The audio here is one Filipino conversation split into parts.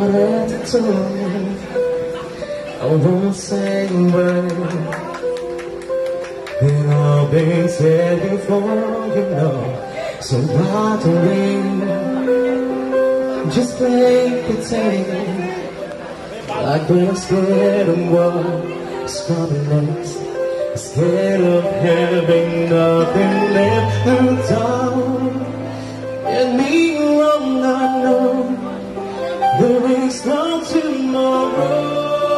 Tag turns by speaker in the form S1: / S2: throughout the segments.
S1: wanted to do. I won't say a word. It all been said before, you know. So why don't we just play pretend, like we're scared of what's coming next, scared of having nothing left to do. And me wrong, I know there is no tomorrow.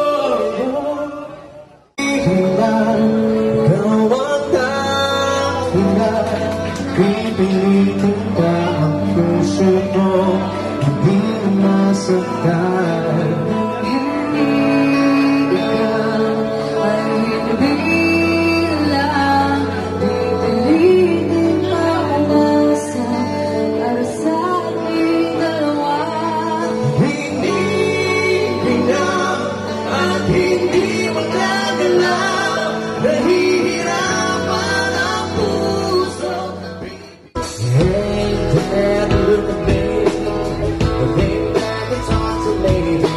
S1: Pipilitin ka ang puso ko, hindi na masakal. Hindi ikaw ay hindi lang pipilitin ka umasa para sa ating dalawa. Hindi pinang at hindi magagalaw, nahihirapan ang puso. Hey, Dad, look at me. The thing that can talk to me.